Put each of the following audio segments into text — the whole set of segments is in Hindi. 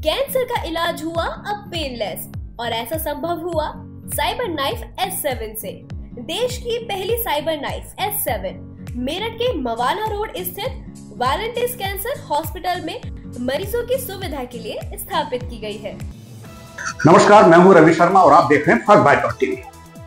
कैंसर का इलाज हुआ अब पेनलेस और ऐसा संभव हुआ साइबर नाइफ S7 से। देश की पहली साइबर नाइफ S7 मेरठ के मवाना रोड स्थित वालंटिस कैंसर हॉस्पिटल में मरीजों की सुविधा के लिए स्थापित की गई है। नमस्कार, मैं हूं रवि शर्मा और आप देख रहे हैं फर्स्ट बाइट टीवी।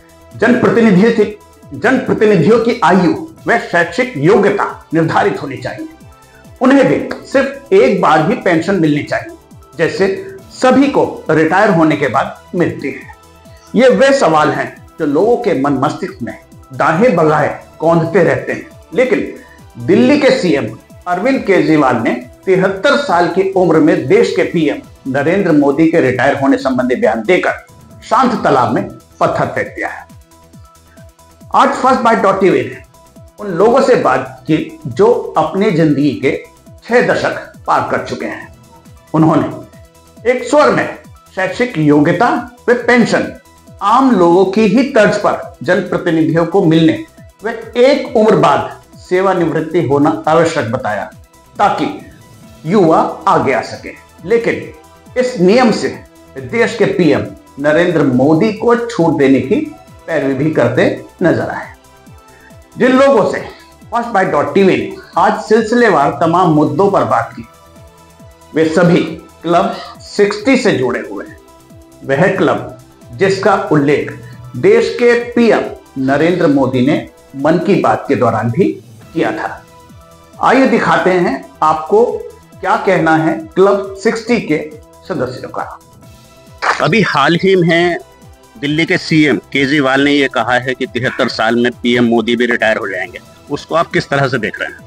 जनप्रतिनिधियों की आयु व शैक्षिक योग्यता निर्धारित होनी चाहिए। उन्हें भी सिर्फ एक बार ही पेंशन मिलनी चाहिए, जैसे सभी को रिटायर होने के बाद मिलती है। ये वे सवाल हैं जो लोगों के मन मस्तिष्क में दाहे बगाहे कौंधते रहते हैं। लेकिन दिल्ली के सीएम अरविंद केजरीवाल ने 73 साल की उम्र में देश के पीएम नरेंद्र मोदी के रिटायर होने संबंधी बयान देकर शांत तालाब में पत्थर फेंक दिया है। आज फर्स्ट बाइट टीवी ने उन लोगों से बात की जो अपनी जिंदगी के 6 दशक पार कर चुके हैं। उन्होंने एक स्वर में शैक्षिक योग्यता व पेंशन आम लोगों की ही तर्ज पर जनप्रतिनिधियों को मिलने व एक उम्र बाद सेवानिवृत्ति होना आवश्यक बताया, ताकि युवा आगे आ सके। लेकिन इस नियम से देश के पीएम नरेंद्र मोदी को छूट देने की पैरवी भी करते नजर आए। जिन लोगों से फर्स्ट बाइट टीवी ने आज सिलसिलेवार तमाम मुद्दों पर बात की, वे सभी क्लब 60 से जुड़े हुए हैं। वह क्लब जिसका उल्लेख देश के पीएम नरेंद्र मोदी ने मन की बात के दौरान भी किया था। आइए दिखाते हैं आपको क्या कहना है क्लब 60 के सदस्यों का। अभी हाल ही में दिल्ली के सीएम केजरीवाल ने यह कहा है कि 73 साल में पीएम मोदी भी रिटायर हो जाएंगे। उसको आप किस तरह से देख रहे हैं?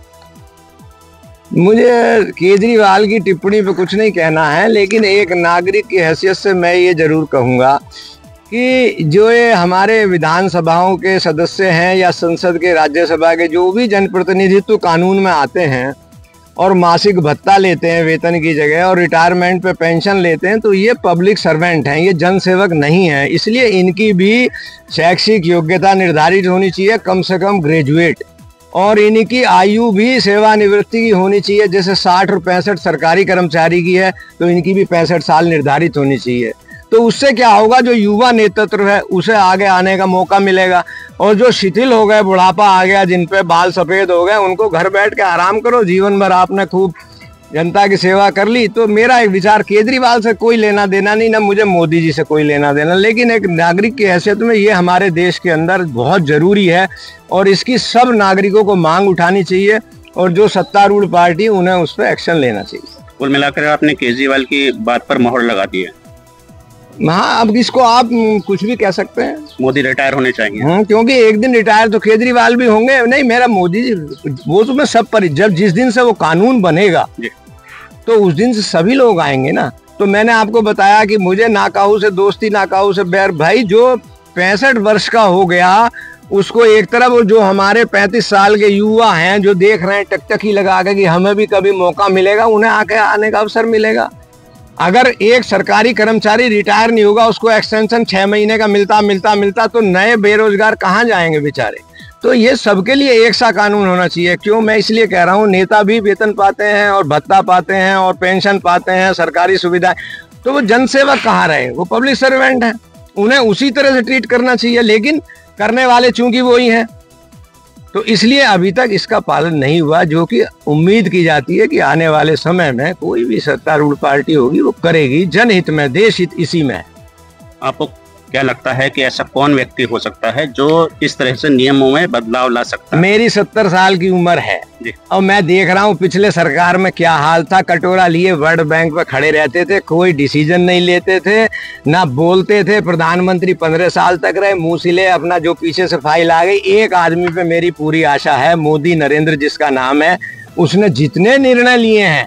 मुझे केजरीवाल की टिप्पणी पे कुछ नहीं कहना है, लेकिन एक नागरिक की हैसियत से मैं ये जरूर कहूँगा कि जो ये हमारे विधानसभाओं के सदस्य हैं या संसद के राज्यसभा के जो भी जनप्रतिनिधित्व कानून में आते हैं और मासिक भत्ता लेते हैं वेतन की जगह और रिटायरमेंट पे पेंशन लेते हैं, तो ये पब्लिक सर्वेंट हैं, ये जनसेवक नहीं है। इसलिए इनकी भी शैक्षिक योग्यता निर्धारित होनी चाहिए, कम से कम ग्रेजुएट, और इनकी आयु भी सेवानिवृत्ति की होनी चाहिए। जैसे 60 और 65 सरकारी कर्मचारी की है, तो इनकी भी 65 साल निर्धारित होनी चाहिए। तो उससे क्या होगा, जो युवा नेतृत्व है उसे आगे आने का मौका मिलेगा, और जो शिथिल हो गए, बुढ़ापा आ गया, जिन पे बाल सफ़ेद हो गए, उनको घर बैठ के आराम करो। जीवन भर आपने खूब जनता की सेवा कर ली। तो मेरा एक विचार, केजरीवाल से कोई लेना देना नहीं, ना मुझे मोदी जी से कोई लेना देना, लेकिन एक नागरिक की हैसियत में ये हमारे देश के अंदर बहुत ज़रूरी है और इसकी सब नागरिकों को मांग उठानी चाहिए, और जो सत्तारूढ़ पार्टी उन्हें उस पर एक्शन लेना चाहिए। कुल मिलाकर आपने केजरीवाल की बात पर मोहर लगा दी है। हाँ, अब इसको आप कुछ भी कह सकते हैं। मोदी रिटायर होने चाहिए। क्योंकि एक दिन रिटायर तो केजरीवाल भी होंगे। नहीं, मेरा मोदी जी वो तो मैं सब पर, जब जिस दिन से वो कानून बनेगा तो उस दिन से सभी लोग आएंगे ना। तो मैंने आपको बताया कि मुझे नाकाऊ से दोस्ती, नाकाऊ से बैर। भाई, जो 65 वर्ष का हो गया उसको एक तरफ, जो हमारे 35 साल के युवा हैं जो देख रहे हैं टकटकी लगा के कि हमें भी कभी मौका मिलेगा, उन्हें आके आने का अवसर मिलेगा। अगर एक सरकारी कर्मचारी रिटायर नहीं होगा, उसको एक्सटेंशन 6 महीने का मिलता तो नए बेरोजगार कहाँ जाएंगे बेचारे। तो ये सबके लिए एक सा कानून होना चाहिए। क्यों मैं इसलिए कह रहा हूँ, नेता भी वेतन पाते हैं और भत्ता पाते हैं और पेंशन पाते हैं, सरकारी सुविधाएं, तो वो जनसेवक कहाँ रहे? वो पब्लिक सर्वेंट है, उन्हें उसी तरह से ट्रीट करना चाहिए। लेकिन करने वाले चूंकि वही हैं, तो इसलिए अभी तक इसका पालन नहीं हुआ, जो कि उम्मीद की जाती है कि आने वाले समय में कोई भी सत्तारूढ़ पार्टी होगी वो करेगी। जनहित में, देश हित इसी में है। आपको क्या लगता है कि ऐसा कौन व्यक्ति हो सकता है जो इस तरह से नियमों में बदलाव ला सकता है? मेरी 70 साल की उम्र है और मैं देख रहा हूँ पिछले सरकार में क्या हाल था। कटोरा लिए वर्ल्ड बैंक पे खड़े रहते थे, कोई डिसीजन नहीं लेते थे, ना बोलते थे। प्रधानमंत्री 15 साल तक रहे, मुंह सिले, अपना जो पीछे से फाइल आ गई। एक आदमी पे मेरी पूरी आशा है, मोदी, नरेंद्र जिसका नाम है, उसने जितने निर्णय लिए हैं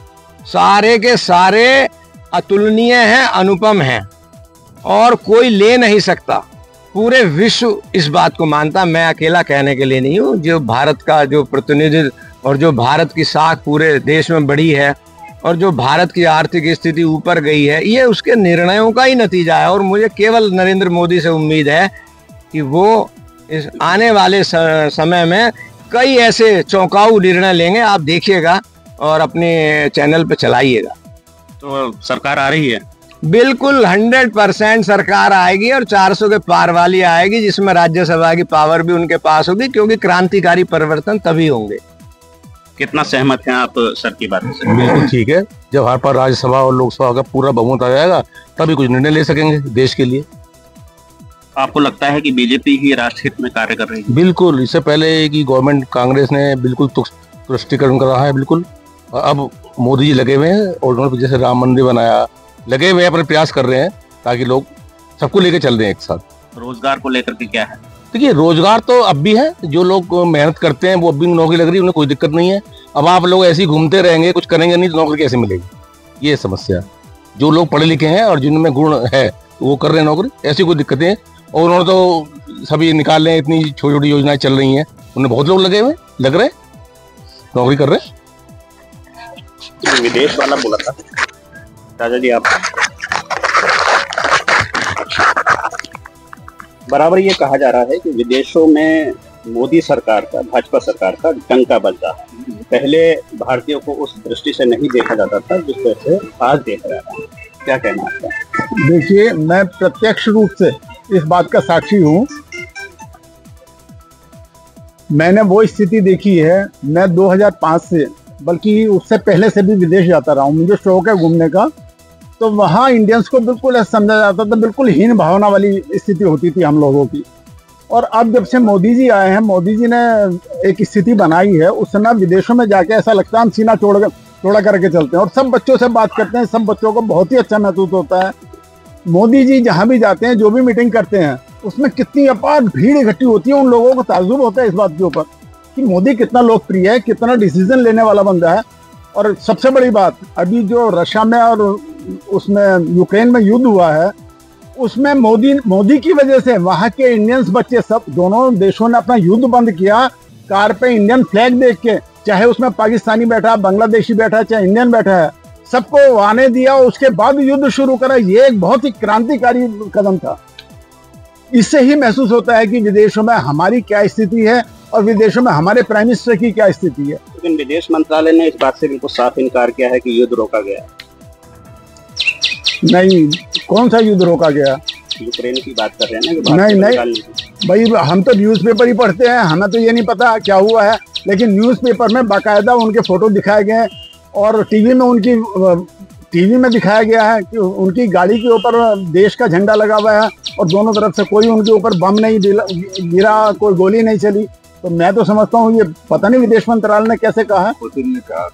सारे के सारे अतुलनीय हैं, अनुपम हैं, और कोई ले नहीं सकता। पूरे विश्व इस बात को मानता, मैं अकेला कहने के लिए नहीं हूँ। जो भारत का जो प्रतिनिधित्व और जो भारत की साख पूरे देश में बढ़ी है और जो भारत की आर्थिक स्थिति ऊपर गई है, ये उसके निर्णयों का ही नतीजा है। और मुझे केवल नरेंद्र मोदी से उम्मीद है कि वो इस आने वाले समय में कई ऐसे चौंकाऊ निर्णय लेंगे। आप देखिएगा और अपने चैनल पे चलाइएगा। तो सरकार आ रही है? बिल्कुल 100% सरकार आएगी और 400 के पार वाली आएगी, जिसमें राज्यसभा की पावर भी उनके पास होगी, क्योंकि क्रांतिकारी परिवर्तन तभी होंगे। कितना सहमत हैं आप सर की बात से? बिल्कुल ठीक है। जब हमारे पास राज्यसभा और लोकसभा का पूरा बहुमत आ जाएगा तभी कुछ निर्णय ले सकेंगे देश के लिए। आपको लगता है कि बीजेपी ही राष्ट्र हित में कार्य कर रही है? बिल्कुल। इससे पहले की गवर्नमेंट कांग्रेस ने बिल्कुल तुष्टिकरण करा है बिल्कुल। अब मोदी जी लगे हुए हैं और उन्होंने जैसे राम मंदिर बनाया, लगे हुए अपने प्रयास कर रहे हैं ताकि लोग सबको लेके चल रहे हैं एक साथ। रोजगार को लेकर के क्या है? देखिए रोजगार तो अब भी है, जो लोग मेहनत करते हैं वो अब भी नौकरी लग रही है, उन्हें कोई दिक्कत नहीं है। अब आप लोग ऐसे ही घूमते रहेंगे, कुछ करेंगे नहीं तो नौकरी कैसे मिलेगी, ये समस्या। जो लोग पढ़े लिखे हैं और जिनमें गुण है वो कर रहे हैं नौकरी, ऐसी कोई दिक्कतें हैं। और उन्होंने तो सभी निकाल रहे हैं, इतनी छोटी छोटी योजनाएं चल रही हैं, उन्हें बहुत लोग लगे हुए लग रहे हैं, नौकरी कर रहे हैं। विदेश वाला बोला था राजा जी, आप बराबर ये कहा जा रहा है कि विदेशों में मोदी सरकार का, भाजपा सरकार का डंका बज रहा है। पहले भारतीयों को उस दृष्टि से नहीं देखा जाता था जिस तरह से आज देख रहा है। क्या कहना है आपका? देखिए, मैं प्रत्यक्ष रूप से इस बात का साक्षी हूँ। मैंने वो स्थिति देखी है। मैं 2005 से, बल्कि उससे पहले से भी विदेश जाता रहा हूँ। मुझे शौक है घूमने का। तो वहाँ इंडियंस को बिल्कुल ऐसा समझा जाता था, बिल्कुल हीन भावना वाली स्थिति होती थी हम लोगों की। और अब जब से मोदी जी आए हैं, मोदी जी ने एक स्थिति बनाई है, उस समय विदेशों में जाके ऐसा लगता है हम सीना चौड़ा करके चलते हैं और सब बच्चों से बात करते हैं। सब बच्चों को बहुत ही अच्छा महसूस होता है। मोदी जी जहाँ भी जाते हैं, जो भी मीटिंग करते हैं, उसमें कितनी अपार भीड़ इकट्ठी होती है। उन लोगों को ताज्जुब होता है इस बात के ऊपर कि मोदी कितना लोकप्रिय है, कितना डिसीजन लेने वाला बंदा है। और सबसे बड़ी बात, अभी जो रशिया में और उसमें यूक्रेन में युद्ध हुआ है, उसमें मोदी की वजह से वहाँ के इंडियंस बच्चे, सब दोनों देशों ने अपना युद्ध बंद किया। कार पे इंडियन फ्लैग देख के, चाहे उसमें पाकिस्तानी बैठा, बांग्लादेशी बैठा, चाहे इंडियन बैठा है, सबको आने दिया। उसके बाद युद्ध शुरू करा। ये एक बहुत ही क्रांतिकारी कदम था। इससे ही महसूस होता है कि विदेशों में हमारी क्या स्थिति है और विदेशों में हमारे प्राइम मिनिस्टर की क्या स्थिति है। लेकिन विदेश मंत्रालय ने इस बात से बिल्कुल साफ इनकार किया है कि युद्ध रोका गया। नहीं, कौन सा युद्ध रोका गया? यूक्रेन की बात कर रहे हैं ना? नहीं भाई, हम तो न्यूज़पेपर ही पढ़ते हैं, हमें तो ये नहीं पता क्या हुआ है। लेकिन न्यूज़पेपर में बाकायदा उनके फोटो दिखाए गए और टीवी में दिखाया गया है कि उनकी गाड़ी के ऊपर देश का झंडा लगा हुआ है और दोनों तरफ से कोई उनके ऊपर बम नहीं गिरा, कोई गोली नहीं चली। तो मैं तो समझता हूँ ये पता नहीं विदेश मंत्रालय ने कैसे कहा है। पुतिन ने कहा,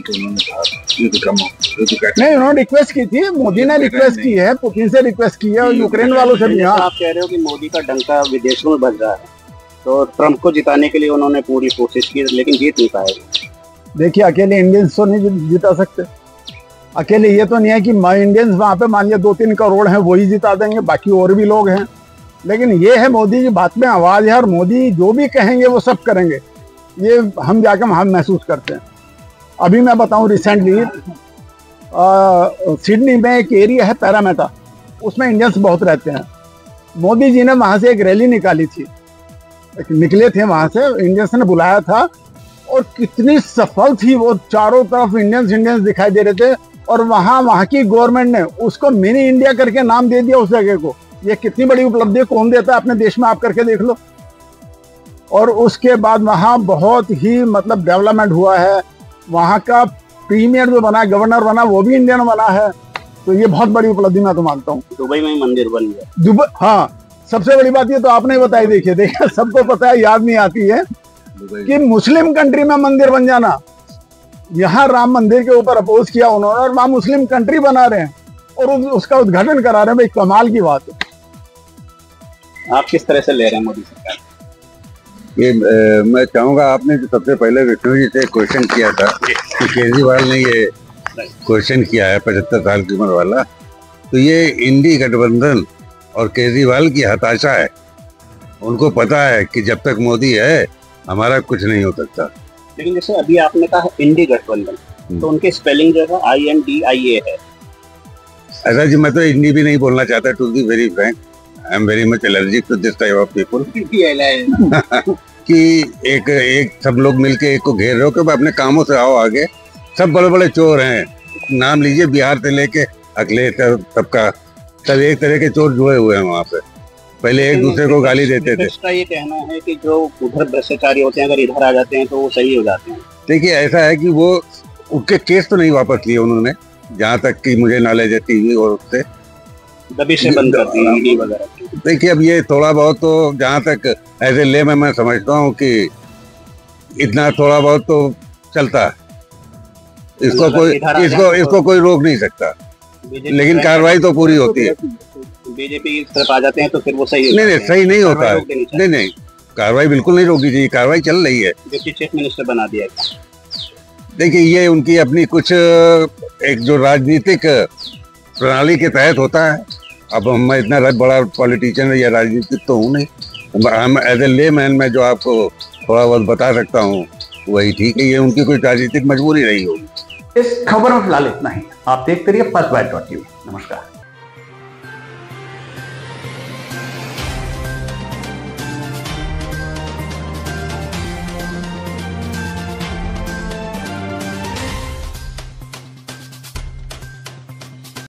नहीं, उन्होंने रिक्वेस्ट की थी, मोदी ने रिक्वेस्ट की है, पुतिन से रिक्वेस्ट की है और यूक्रेन वालों से भी। हाँ, आप कह रहे हो कि मोदी का डंका विदेशों में बज रहा है, तो ट्रंप को जिताने के लिए उन्होंने पूरी कोशिश की, लेकिन जीत नहीं पाए। देखिए, अकेले इंडियंस तो नहीं जिता सकते। अकेले ये तो नहीं है कि इंडियंस वहाँ पे मान लिया 2-3 करोड़ हैं, वही जिता देंगे, बाकी और भी लोग हैं। लेकिन ये है, मोदी की बात में आवाज़ है और मोदी जो भी कहेंगे वो सब करेंगे। ये हम जाकर वहाँ महसूस करते हैं। अभी मैं बताऊं, रिसेंटली सिडनी में एक एरिया है पैरामेटा, उसमें इंडियंस बहुत रहते हैं। मोदी जी ने वहाँ से एक रैली निकाली थी, निकले थे वहाँ से, इंडियंस ने बुलाया था और कितनी सफल थी वो। चारों तरफ इंडियंस दिखाई दे रहे थे और वहाँ की गवर्नमेंट ने उसको मिनी इंडिया करके नाम दे दिया उस जगह को। ये कितनी बड़ी उपलब्धि है, कौन देता है अपने देश में, आप करके देख लो। और उसके बाद वहाँ बहुत ही मतलब डेवलपमेंट हुआ है। वहाँ का प्रीमियर जो बना, गवर्नर बना, वो भी इंडियन बना है। तो ये बहुत बड़ी उपलब्धि मैं तो मानता हूँ। दुबई में मंदिर बन गया। दुबई, हाँ, सबसे बड़ी बात ये तो आपने बताई। देखिए सबको पता है, याद नहीं आती है कि मुस्लिम कंट्री में मंदिर बन जाना। यहाँ राम मंदिर के ऊपर अपोज किया उन्होंने और वहाँ मुस्लिम कंट्री बना रहे हैं और उसका उद्घाटन करा रहे हैं। भाई कमाल की बात है। आप किस तरह से ले रहे हैं मोदी सरकार? ये मैं चाहूँगा, आपने जो सबसे पहले विष्णु जी से क्वेश्चन किया था कि केजरीवाल ने ये क्वेश्चन किया है 75 साल की उम्र वाला, तो ये इंडी गठबंधन और केजरीवाल की हताशा है। उनको पता है कि जब तक मोदी है हमारा कुछ नहीं हो सकता। लेकिन जैसे अभी आपने कहा इंडी गठबंधन, तो उनके स्पेलिंग जो है INDIA है। ऐसा जी, मैं तो हिंदी भी नहीं बोलना चाहता, to be very frank. I am very much allergic to this type of people कि एक सब लोग मिलके एक को घेर रहे हो कि अपने कामों से आओ आगे। सब बड़े बड़े चोर हैं, नाम लीजिए, बिहार से लेके अखिलेश तब का सब एक तरह के चोर जुड़े हुए हैं वहाँ पे। पहले एक दूसरे को गाली देते थे। इसका ये कहना है कि जो उधर भ्रष्टाचारी होते हैं अगर इधर आ जाते हैं तो वो सही हो जाते हैं। देखिए ऐसा है कि वो उनके केस तो नहीं वापस लिए उन्होंने, जहाँ तक कि मुझे नॉलेज है, टीवी और उससे दबिशें बंद कर दी वगैरह। देखिए अब ये थोड़ा बहुत तो जहाँ तक एज ए ले में मैं समझता हूँ कि इतना थोड़ा बहुत तो चलता है, इसको कोई रोक नहीं सकता, लेकिन कार्रवाई तो पूरी होती है। बीजेपी की तरफ आ जाते हैं तो फिर वो सही नहीं सही नहीं होता है। नहीं कार्रवाई बिल्कुल नहीं रोकनी चाहिए, कार्रवाई चल रही है। डिप्टी चीफ मिनिस्टर बना दिया। देखिए ये उनकी अपनी कुछ एक जो राजनीतिक प्रणाली के तहत होता है। अब मैं इतना बड़ा पॉलिटिशियन या राजनीतिक तो हूँ नहीं, हम एज ए ले मैन में जो आपको थोड़ा बहुत बता सकता हूँ वही ठीक है। ये उनकी कोई राजनीतिक मजबूरी नहीं होगी। इस खबर में फिलहाल इतना ही। आप देखते रहिए फर्स्ट बाइट.न्यूज़। नमस्कार।